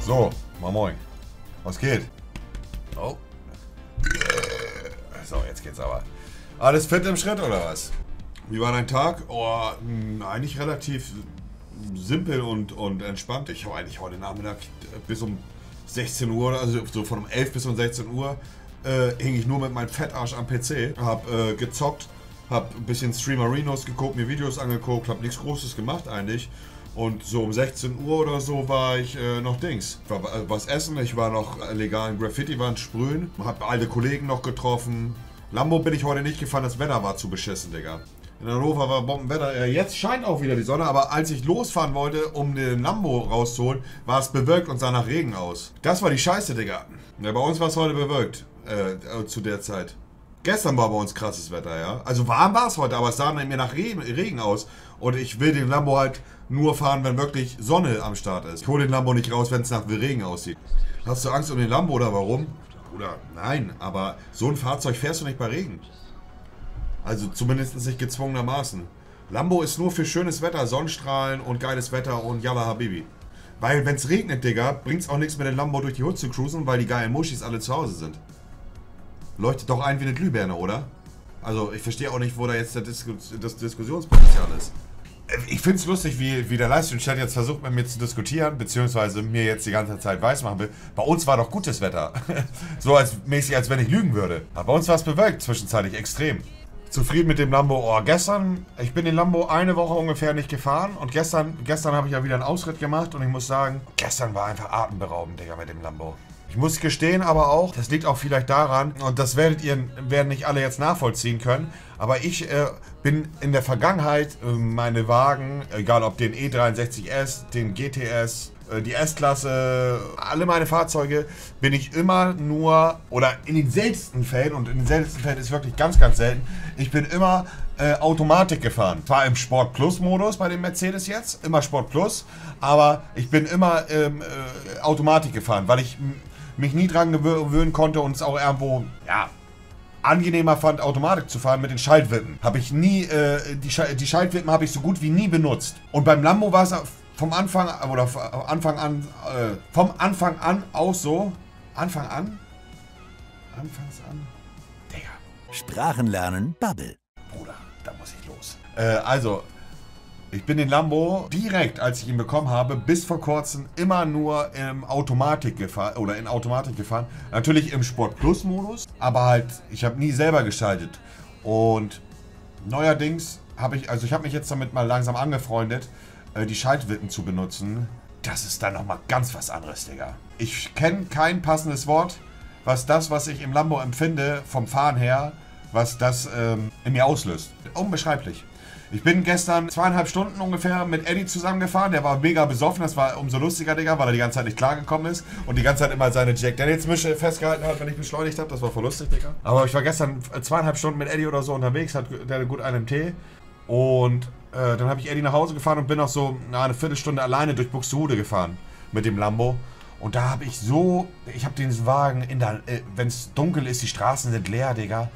So, moin. Was geht? Oh. So, jetzt geht's aber. Alles fit im Schritt oder was? Wie war dein Tag? Oh, eigentlich relativ simpel und entspannt. Ich habe eigentlich heute Nachmittag bis um 16 Uhr, also so von um 11 bis um 16 Uhr, hing ich nur mit meinem Fettarsch am PC. Hab gezockt, hab ein bisschen Streamerinos geguckt, mir Videos angeguckt, hab nichts Großes gemacht eigentlich. Und so um 16 Uhr oder so war ich noch Dings. War was essen, ich war noch legal in Graffiti-Wand sprühen. Hab alte Kollegen noch getroffen. Lambo bin ich heute nicht gefahren, das Wetter war zu beschissen, Digga. In Hannover war Bombenwetter. Jetzt scheint auch wieder die Sonne, aber als ich losfahren wollte, um den Lambo rauszuholen, war es bewölkt und sah nach Regen aus. Das war die Scheiße, Digga. Ja, bei uns war es heute bewölkt, zu der Zeit. Gestern war bei uns krasses Wetter, ja. Also warm war es heute, aber es sah mir nach Regen aus. Und ich will den Lambo halt nur fahren, wenn wirklich Sonne am Start ist. Ich hole den Lambo nicht raus, wenn es nach Regen aussieht. Hast du Angst um den Lambo oder warum? Oder nein, aber so ein Fahrzeug fährst du nicht bei Regen. Also zumindest nicht gezwungenermaßen. Lambo ist nur für schönes Wetter, Sonnenstrahlen und geiles Wetter und Yalla Habibi. Weil wenn es regnet, Digga, bringt es auch nichts mit dem Lambo durch die Hut zu cruisen, weil die geilen Muschis alle zu Hause sind. Leuchtet doch ein wie eine Glühbirne, oder? Also ich verstehe auch nicht, wo da jetzt das Diskussionspotenzial ist. Ich finde es lustig, wie der Livestream-Chat jetzt versucht, mit mir zu diskutieren, beziehungsweise mir jetzt die ganze Zeit weismachen will. Bei uns war doch gutes Wetter. So mäßig, als wenn ich lügen würde. Aber bei uns war es bewölkt, zwischenzeitlich extrem. Zufrieden mit dem Lambo. Oh, ich bin den Lambo eine Woche ungefähr nicht gefahren und gestern habe ich ja wieder einen Ausritt gemacht und ich muss sagen, gestern war einfach atemberaubend, Digga, mit dem Lambo. Ich muss gestehen aber auch, das liegt auch vielleicht daran, und das werden nicht alle jetzt nachvollziehen können, aber ich bin in der Vergangenheit meine Wagen, egal ob den E63S, den GTS, die S-Klasse, alle meine Fahrzeuge, bin ich immer nur, oder in den seltensten Fällen, und in den seltensten Fällen ist wirklich ganz, ganz selten, ich bin immer Automatik gefahren. Zwar im Sport Plus Modus bei dem Mercedes jetzt, immer Sport Plus, aber ich bin immer Automatik gefahren, weil ich mich nie dran gewöhnen konnte und es auch irgendwo, ja, angenehmer fand, Automatik zu fahren mit den Schaltwippen. Habe ich nie, die Schaltwippen habe ich so gut wie nie benutzt. Und beim Lambo war es vom Anfang an auch so. Anfangs an? Digga. Sprachenlernen Bubble. Bruder, da muss ich los. Also, ich bin den Lambo direkt, als ich ihn bekommen habe, bis vor kurzem immer nur in Automatik gefahren. Natürlich im Sport Plus Modus, aber halt, ich habe nie selber geschaltet. Und neuerdings habe ich mich jetzt damit mal langsam angefreundet, die Schaltwippen zu benutzen. Das ist dann nochmal ganz was anderes, Digga. Ich kenne kein passendes Wort, was ich im Lambo empfinde, vom Fahren her, was das in mir auslöst. Unbeschreiblich. Ich bin gestern 2,5 Stunden ungefähr mit Eddie zusammengefahren. Der war mega besoffen. Das war umso lustiger, Digga, weil er die ganze Zeit nicht klargekommen ist und die ganze Zeit immer seine Jack Daniels Mische festgehalten hat, wenn ich beschleunigt habe. Das war voll lustig, Digga. Aber ich war gestern 2,5 Stunden mit Eddie oder so unterwegs, der hatte gut einen Tee. Und dann habe ich Eddie nach Hause gefahren und bin noch so eine Viertelstunde alleine durch Buxtehude gefahren mit dem Lambo. Und da habe ich habe den Wagen wenn es dunkel ist, die Straßen sind leer, Digga.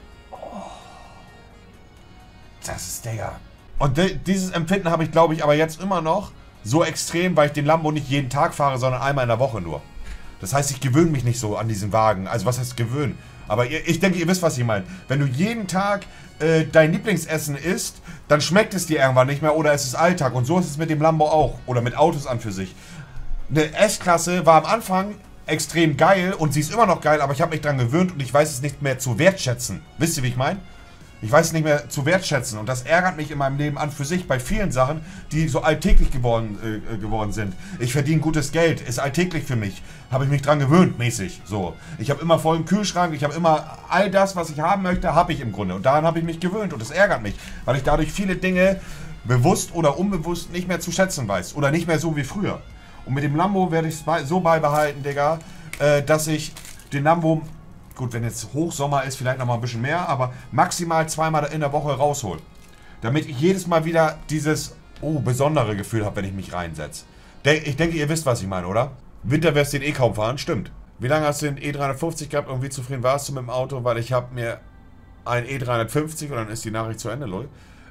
Das ist, Digga. Und dieses Empfinden habe ich, glaube ich, aber jetzt immer noch so extrem, weil ich den Lambo nicht jeden Tag fahre, sondern einmal in der Woche nur. Das heißt, ich gewöhne mich nicht so an diesen Wagen. Also was heißt gewöhnen? Aber ich denke, ihr wisst, was ich meine. Wenn du jeden Tag dein Lieblingsessen isst, dann schmeckt es dir irgendwann nicht mehr oder es ist Alltag. Und so ist es mit dem Lambo auch. Oder mit Autos an für sich. Eine S-Klasse war am Anfang extrem geil und sie ist immer noch geil, aber ich habe mich dran gewöhnt und ich weiß es nicht mehr zu wertschätzen. Wisst ihr, wie ich meine? Ich weiß es nicht mehr zu wertschätzen und das ärgert mich in meinem Leben an für sich bei vielen Sachen, die so alltäglich geworden sind. Ich verdiene gutes Geld, ist alltäglich für mich, habe ich mich dran gewöhnt, mäßig. So, ich habe immer vollen Kühlschrank, ich habe immer all das, was ich haben möchte, habe ich im Grunde und daran habe ich mich gewöhnt und das ärgert mich, weil ich dadurch viele Dinge bewusst oder unbewusst nicht mehr zu schätzen weiß oder nicht mehr so wie früher. Und mit dem Lambo werde ich es so beibehalten, Digga, dass ich den Lambo, gut, wenn jetzt Hochsommer ist, vielleicht noch mal ein bisschen mehr, aber maximal zweimal in der Woche raushol. Damit ich jedes Mal wieder dieses besondere Gefühl habe, wenn ich mich reinsetze. Ich denke, ihr wisst, was ich meine, oder? Winter wirst du den kaum fahren, stimmt. Wie lange hast du den E350 gehabt und wie zufrieden warst du mit dem Auto? Weil ich habe mir ein E350, und dann ist die Nachricht zu Ende, Leute,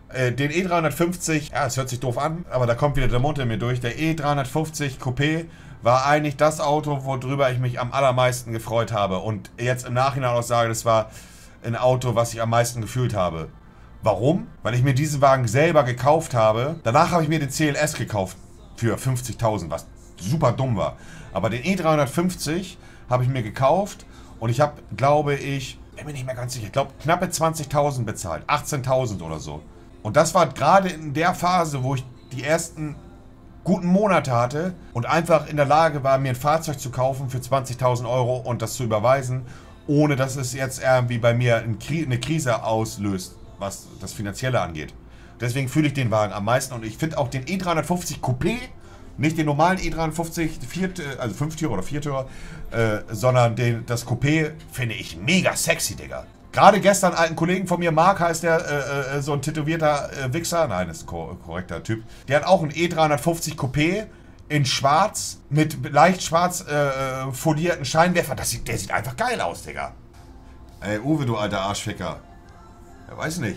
Den E350, ja, es hört sich doof an, aber da kommt wieder der Mund in mir durch. Der E350 Coupé war eigentlich das Auto, worüber ich mich am allermeisten gefreut habe. Und jetzt im Nachhinein auch sage, das war ein Auto, was ich am meisten gefühlt habe. Warum? Weil ich mir diesen Wagen selber gekauft habe. Danach habe ich mir den CLS gekauft für 50.000, was super dumm war. Aber den E350 habe ich mir gekauft und ich habe, glaube ich, bin mir nicht mehr ganz sicher, ich glaube knappe 20.000 bezahlt, 18.000 oder so. Und das war gerade in der Phase, wo ich die ersten guten Monate hatte und einfach in der Lage war, mir ein Fahrzeug zu kaufen für 20.000 Euro und das zu überweisen, ohne dass es jetzt irgendwie bei mir eine Krise auslöst, was das Finanzielle angeht. Deswegen fühle ich den Wagen am meisten und ich finde auch den E350 Coupé, nicht den normalen E350, also 5-Türer oder 4-Türer, sondern das Coupé finde ich mega sexy, Digga. Gerade gestern alten Kollegen von mir, Marc heißt der, so ein tätowierter Wichser, nein, ist ein korrekter Typ, der hat auch einen E350 Coupé in schwarz, mit leicht schwarz folierten Scheinwerfern. Der sieht einfach geil aus, Digga. Ey, Uwe, du alter Arschficker. Ja, weiß nicht.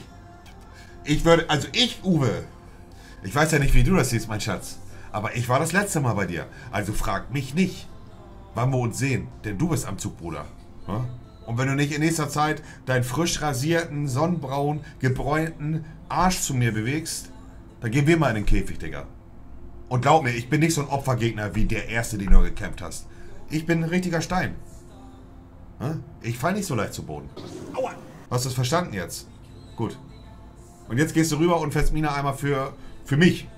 Uwe, ich weiß ja nicht, wie du das siehst, mein Schatz. Aber ich war das letzte Mal bei dir. Also frag mich nicht, wann wir uns sehen. Denn du bist am Zug, Bruder. Ja? Und wenn du nicht in nächster Zeit deinen frisch rasierten, sonnenbraunen, gebräunten Arsch zu mir bewegst, dann gehen wir mal in den Käfig, Digga. Und glaub mir, ich bin nicht so ein Opfergegner wie der Erste, den du gecampt hast. Ich bin ein richtiger Stein. Ja? Ich fall nicht so leicht zu Boden. Aua. Hast du es verstanden jetzt? Gut. Und jetzt gehst du rüber und fährst Mina einmal für mich.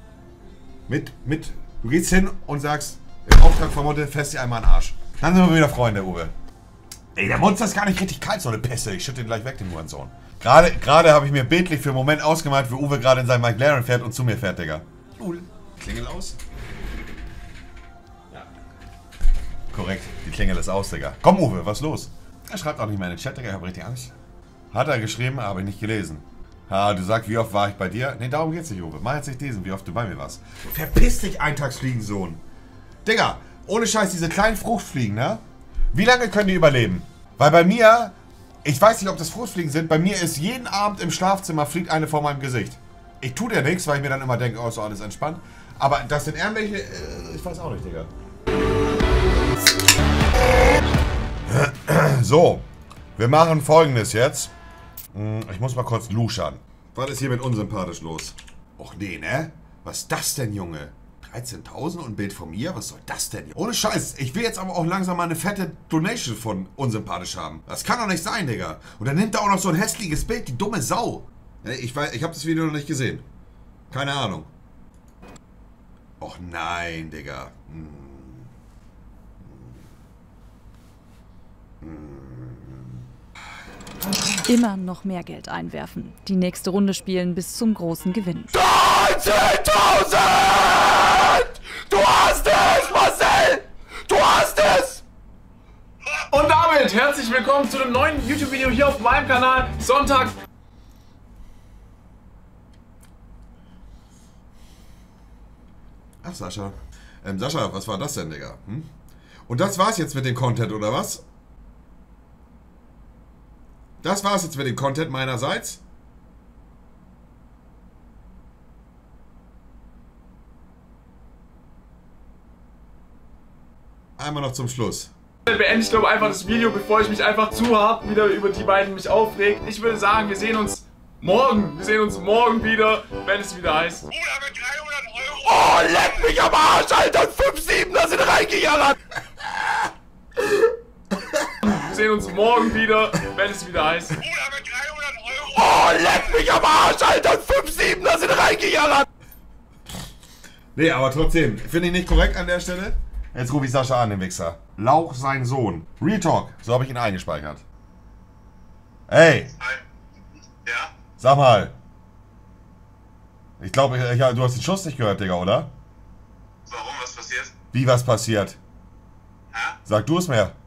Du gehst hin und sagst, im Auftrag von Motte, fährst dir einmal an den Arsch. Dann sind wir wieder Freunde, Uwe. Ey, der Monster ist gar nicht richtig kalt, so eine Pisse. Ich schütte den gleich weg, den Hurensohn. Gerade habe ich mir bildlich für einen Moment ausgemalt, wie Uwe gerade in seinem McLaren fährt und zu mir fährt, Digga. Cool. Klingel aus? Ja. Korrekt, die Klingel ist aus, Digga. Komm, Uwe, was ist los? Er schreibt auch nicht mehr in den Chat, Digga, ich habe richtig Angst. Hat er geschrieben, habe ich nicht gelesen. Ha, du sagst, wie oft war ich bei dir? Ne, darum geht's nicht, Uwe. Mach jetzt nicht diesen, wie oft du bei mir warst. Verpiss dich, Eintagsfliegensohn. Digga, ohne Scheiß, diese kleinen Fruchtfliegen, ne? Wie lange können die überleben? Weil bei mir, ich weiß nicht, ob das Fruchtfliegen sind, bei mir ist jeden Abend im Schlafzimmer fliegt eine vor meinem Gesicht. Ich tue dir nichts, weil ich mir dann immer denke, oh, ist doch alles entspannt. Aber das sind irgendwelche, ich weiß auch nicht, Digga. So, wir machen Folgendes jetzt. Ich muss mal kurz luschern. Was ist hier mit unsympathisch los? Och nee, ne? Was ist das denn, Junge? 13.000 und ein Bild von mir? Was soll das denn? Ohne Scheiß. Ich will jetzt aber auch langsam mal eine fette Donation von unsympathisch haben. Das kann doch nicht sein, Digga. Und dann nimmt er auch noch so ein hässliches Bild, die dumme Sau. Ich habe das Video noch nicht gesehen. Keine Ahnung. Och nein, Digga. Immer noch mehr Geld einwerfen. Die nächste Runde spielen bis zum großen Gewinn. 13.000! Du hast es, Marcel! Du hast es! Und damit herzlich willkommen zu einem neuen YouTube-Video hier auf meinem Kanal. Sonntag. Ach, Sascha. Sascha, was war das denn, Digga? Und das war's jetzt mit dem Content, oder was? Das war's jetzt mit dem Content meinerseits. Einmal noch zum Schluss. Beende ich glaube einfach das Video, bevor ich mich einfach zu hart wieder über die beiden mich aufregt. Ich würde sagen, wir sehen uns morgen. Wir sehen uns morgen wieder, wenn es wieder heißt. Oder mit 300 Euro! Oh, leck mich am Arsch, Alter! 5,7er sind reingejallert! Wir sehen uns morgen wieder, wenn es wieder heißt. Oder mit 300 Euro! Oh, leck mich am Arsch, Alter! 5,7er sind reingejallert! Nee, aber trotzdem, finde ich nicht korrekt an der Stelle. Jetzt rufe ich Sascha an, den Wichser. Lauch sein Sohn. Real Talk, so habe ich ihn eingespeichert. Hey! Ja? Sag mal. Ich glaube, ja, du hast den Schuss nicht gehört, Digga, oder? Warum? Was passiert? Wie, was passiert? Hä? Sag du es mir.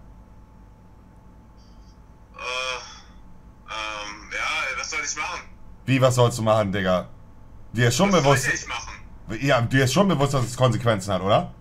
Ja, was soll ich machen? Wie, was sollst du machen, Digga? Dir ist schon bewusst. Was soll ich machen? Ja, dir ist schon bewusst, dass es Konsequenzen hat, oder?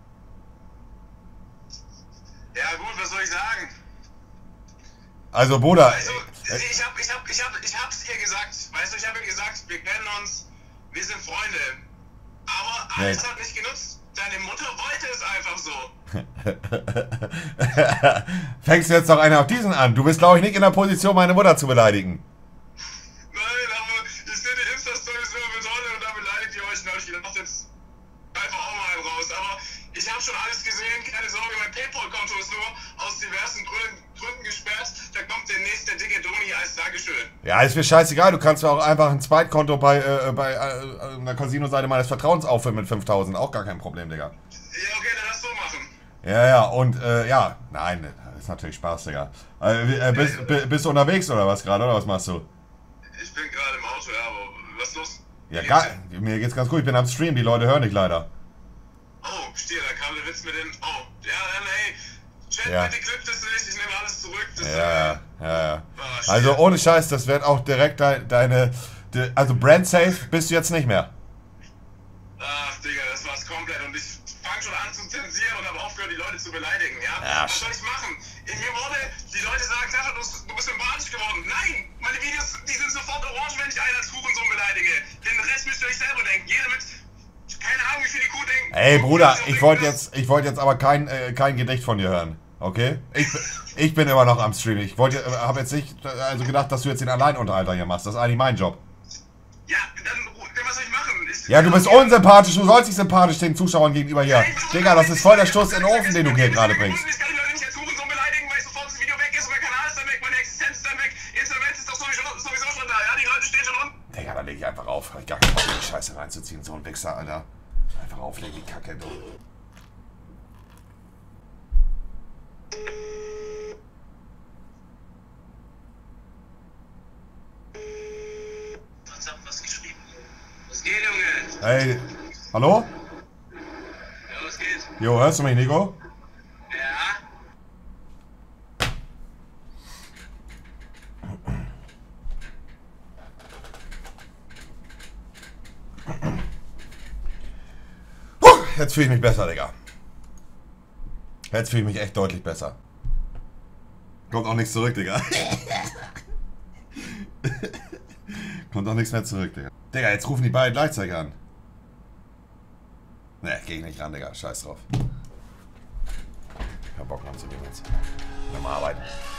Ja gut, was soll ich sagen? Also, Bruder. Also, ich hab's ihr gesagt. weißt du, ich habe ihm gesagt, wir kennen uns, wir sind Freunde. Aber alles hat nicht genutzt. Deine Mutter wollte es einfach so. Fängst du jetzt noch einer auf diesen an? Du bist, glaube ich, nicht in der Position, meine Mutter zu beleidigen. Nein, aber ich sehe die Insta-Stories immer mit Sonne und da beleidigt ihr euch. Und da habe ich gedacht, jetzt einfach auch mal einen raus. Aber ich habe schon alles gesehen, keine Sorge, mein PayPal-Konto ist nur aus diversen Gründen gesperrt. Da kommt demnächst der dicke Doni als Dankeschön. Ja, ist mir scheißegal. Du kannst mir auch einfach ein Zweitkonto bei einer Casino-Seite meines Vertrauens auffüllen mit 5.000. Auch gar kein Problem, Digga. Ja, okay, dann lass so machen. Ja, und, ja, nein, das ist natürlich Spaß, Digga. Bist du unterwegs oder was gerade, oder was machst du? Ich bin gerade im Auto, ja, aber was ist los? Ja, mir geht's ganz gut. Ich bin am Stream. Die Leute hören dich leider. Oh, Stier, da kam der Witz mit den... Oh, ja, dann, hey, Chat, Ja. bitte klippt das nicht, ich nehme alles zurück. Das, Ja. Ah, Also ohne Scheiß, das wird auch direkt also brand safe bist du jetzt nicht mehr. Ach, Digga, das war's komplett und ich fange schon an zu zensieren und habe aufgehört, die Leute zu beleidigen, ja? Was soll ich machen? In mir wurde, die Leute sagen, Sascha, du bist sympathisch geworden. Nein, meine Videos, die sind sofort orange, wenn ich einen als Hurensohn beleidige. Den Rest müsst ihr euch selber denken. Jeder mit, keine Ahnung, wie viel die Kuh denken. Ey, Bruder, ich wollte jetzt aber kein Gedicht von dir hören, okay? Ich bin immer noch am Stream. Habe jetzt nicht gedacht, dass du jetzt den Alleinunterhalter hier machst. Das ist eigentlich mein Job. Ja, dann, was soll ich machen? Ja, du bist unsympathisch. Du sollst nicht sympathisch den Zuschauern gegenüber hier. Digga, das ist voll der Stoß in den Ofen, den du hier gerade bringst. Ich kann die Leute nicht als Hurensohn beleidigen, weil sofort das Video weg ist und mein Kanal ist dann weg, meine Existenz ist dann weg. Insolvenz ist doch sowieso schon da, ja? Die Leute stehen schon unten. Digga, dann leg ich einfach auf. Hab ich gar keinen Bock, die Scheiße reinzuziehen. So ein Wichser, Alter. Einfach auflegen, die Kacke, du. Was geschrieben? Was geht, Junge? Hey, hallo? Ja, was geht? Jo, hörst du mich, Nico? Ja? Jetzt fühle ich mich besser, Digga. Jetzt fühle ich mich echt deutlich besser. Kommt auch nichts zurück, Digga. Kommt auch nichts mehr zurück, Digga. Digga, jetzt rufen die beiden gleichzeitig an. Ne, geh ich nicht ran, Digga. Scheiß drauf. Kein Bock mehr zu gehen jetzt. Mal arbeiten.